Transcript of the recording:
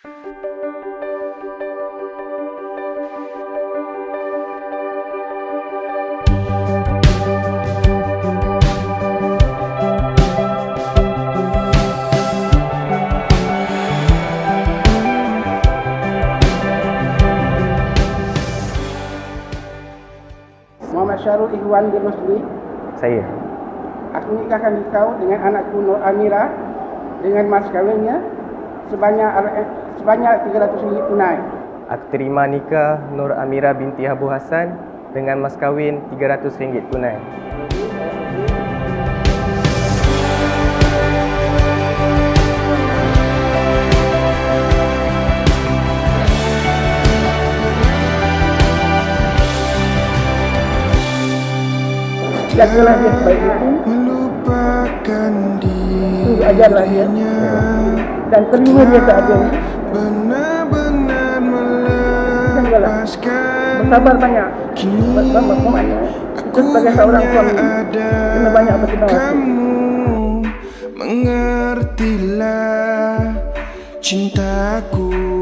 Muhammad Syarul Ikhwan bin Rusli. Saya. Aku nikahkan kau dengan anakku Nur Amira dengan mas kawinnya sebanyak RM300 tunai. Aku terima nikah Nur Amira binti Abu Hassan dengan mas kahwin RM300 tunai. Jagalah dia sebaik itu, tunggu ajarlah dia, dan terima dia seadanya. Jagalah, bersabar banyak, bermakna itu sebagai seorang suami, kena banyak berterima kasih. Mengertilah cintaku.